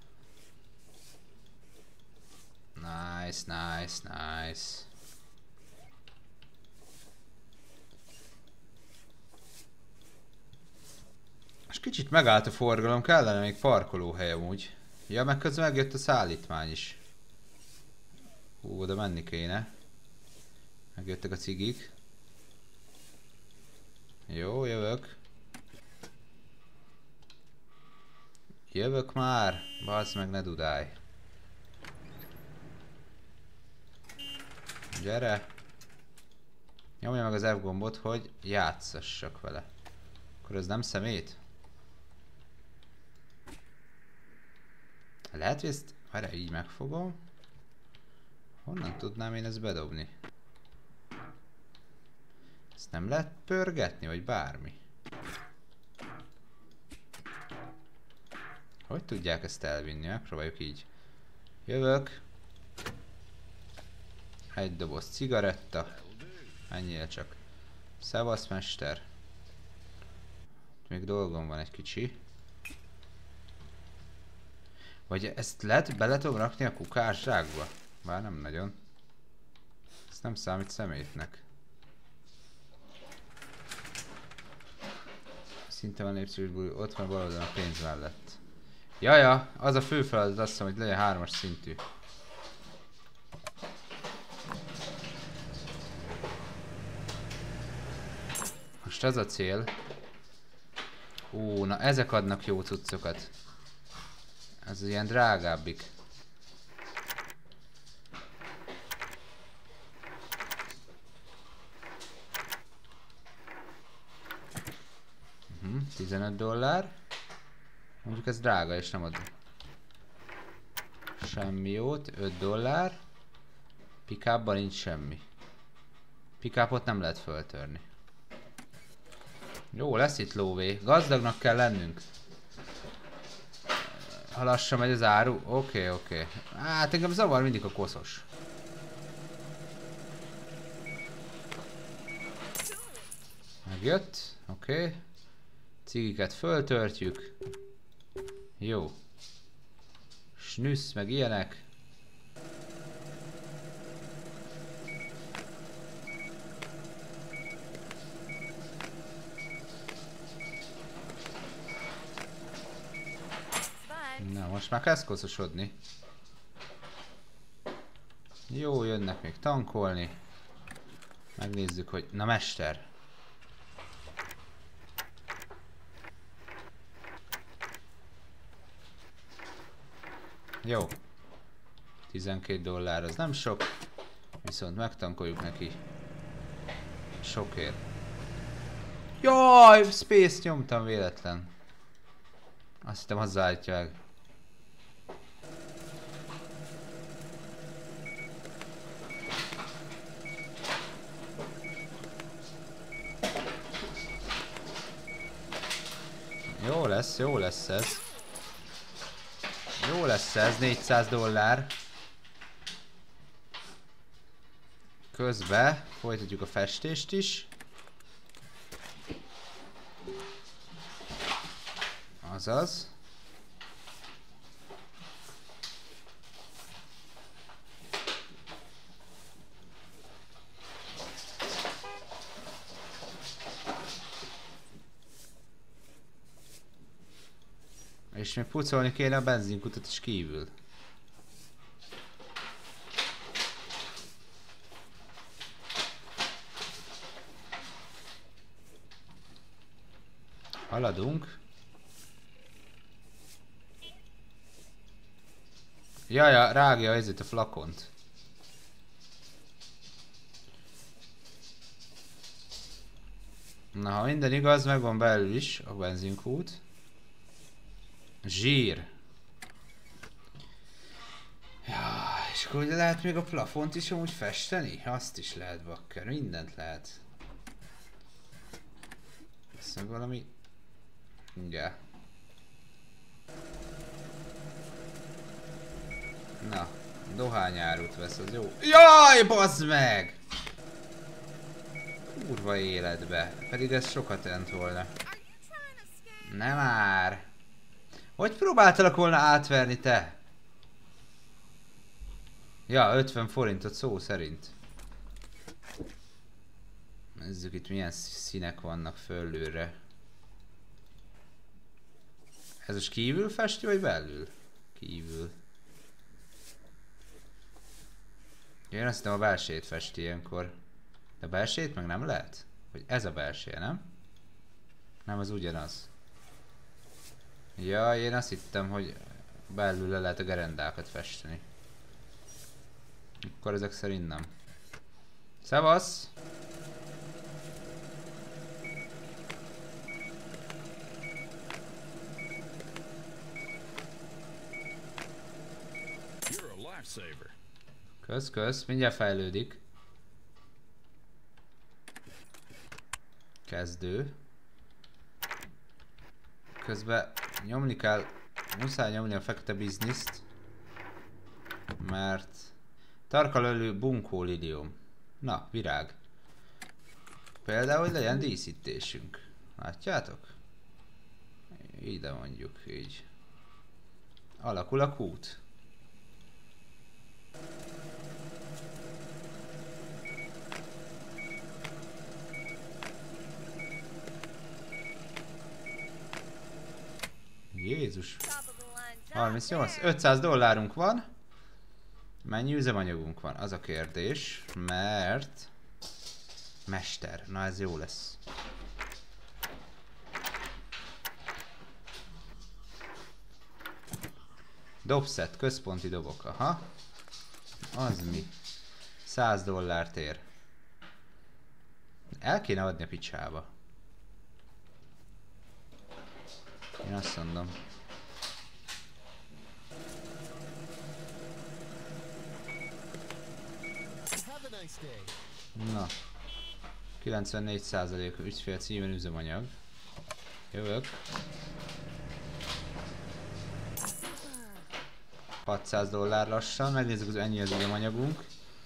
Nice, nice, nice. És kicsit megállt a forgalom, kellene még parkolóhely amúgy. Ja, meg közben megjött a szállítmány is. Hú, de menni kéne. Megjöttek a cigik. Jó, jövök. Jövök már! Bazd meg, ne dudálj. Gyere! Nyomja meg az F gombot, hogy játszassak vele. Akkor ez nem szemét? Lehet, hogy ezt... Várj, így megfogom. Honnan tudnám én ezt bedobni? Ezt nem lehet pörgetni, vagy bármi? Hogy tudják ezt elvinni? Megpróbáljuk így. Jövök. Egy doboz cigaretta. Ennyire csak. Szevasz, mester. Még dolgom van egy kicsi. Vagy ezt lehet, bele tudom rakni a kukás zsákba? Bár nem nagyon. Ez nem számít szemétnek. Szinte van népszerűs buli, ott van valóban a pénz mellett. Jaja, az a fő feladat, azt hiszem, hogy legyen hármas szintű. Most ez a cél. Ó, na ezek adnak jó cuccokat. Ez ilyen drágábbik. Uh-huh, tizenöt dollár. Mondjuk ez drága és nem ad semmi jót. öt dollár. Pick-upban nincs semmi. Pick-upot nem lehet föltörni. Jó, lesz itt lóvé. Gazdagnak kell lennünk. Ha lassan megy az áru. Oké, okay, oké. Okay. Hát engem zavar mindig a koszos. Megjött. Oké. Okay. Cigiket föltörtjük. Jó. Snüssz meg ilyenek. Na, most már kezd koszosodni. Jó, jönnek még tankolni. Megnézzük, hogy... Na, mester! Jó. tizenkét dollár az nem sok. Viszont megtankoljuk neki. Sokért. Jaj, space nyomtam véletlen. Azt hittem hozzáállítja meg. Jó lesz, jó lesz ez. Jó lesz ez, négyszáz dollár. Közben folytatjuk a festést is. Azaz. És még pucolni kéne a benzinkutat is kívül. Haladunk. Jaja, rágja ezért a flakont. Na, ha minden igaz, megvan belül is a benzinkút. Zsír. Ja, és akkor ugye lehet még a plafont is amúgy festeni? Azt is lehet, bakker, mindent lehet. Ezt meg valami... Ugye. Na, dohányárút vesz, az jó. Jaj, bazd meg! Kurva életbe, pedig ez sokat jelent volna. Nem már! Hogy próbáltalak volna átverni te? Ja, ötven forintot szó szerint. Nézzük itt milyen színek vannak fölülre. Ez most kívül festi, vagy belül? Kívül. Én azt hiszem a belsejét festi ilyenkor. De a belsejét meg nem lehet? Hogy ez a belseje, nem? Nem, az ugyanaz. Ja, én azt hittem, hogy belül le lehet a gerendákat festeni. Akkor ezek szerint nem. Szevasz! Kösz, kösz, mindjárt fejlődik. Kezdő. Közben nyomni kell, muszáj nyomni a fekete bizniszt. Mert tarkalölő bunkólidium. Na, virág. Például, hogy legyen díszítésünk. Látjátok? Ide mondjuk, így. Alakul a kút. Jézus. harmincnyolc. ötszáz dollárunk van. Mennyi üzemanyagunk van? Az a kérdés. Mert... Mester. Na ez jó lesz. Dobszett. Központi dobok. Aha. Az mi? száz dollárt ér. El kéne adni a picsába. Én azt mondom. Na. kilencvennégy százalék ügyfél címen üzemanyag. Jövök. hatszáz dollár lassan, megnézzük, az ennyi az üzemanyagunk.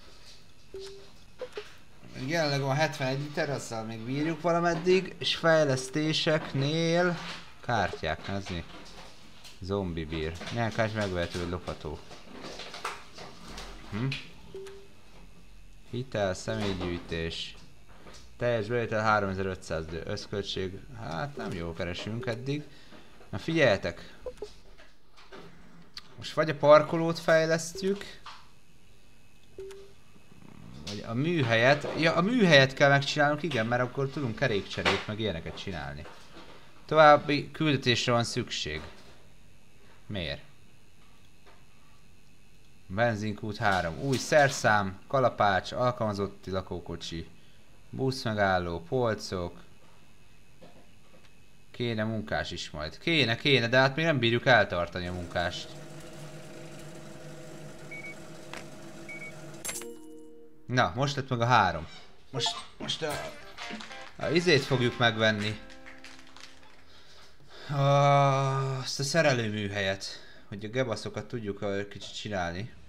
Jelenleg van hetvenegy liter, azzal még bírjuk valameddig, és fejlesztéseknél kártyák, nézni. Zombi bír. Milyen kártya megvehető, lopható. Hm? Hitel, személygyűjtés. Teljes bevétel háromezer-ötszáz, összköltség. Hát nem jó keresünk eddig. Na figyeljetek! Most vagy a parkolót fejlesztjük, vagy a műhelyet. Ja, a műhelyet kell megcsinálnunk, igen, mert akkor tudunk kerékcserét, meg ilyeneket csinálni. További küldetésre van szükség. Miért? Benzinkút három. Új szerszám, kalapács, alkalmazotti lakókocsi, buszmegálló, polcok. Kéne munkás is majd. Kéne, kéne, de hát még nem bírjuk eltartani a munkást. Na, most lett meg a három. Most, most a, a izét fogjuk megvenni. A, azt a szerelőműhelyet. Hogy a gebaszokat tudjuk kicsit csinálni.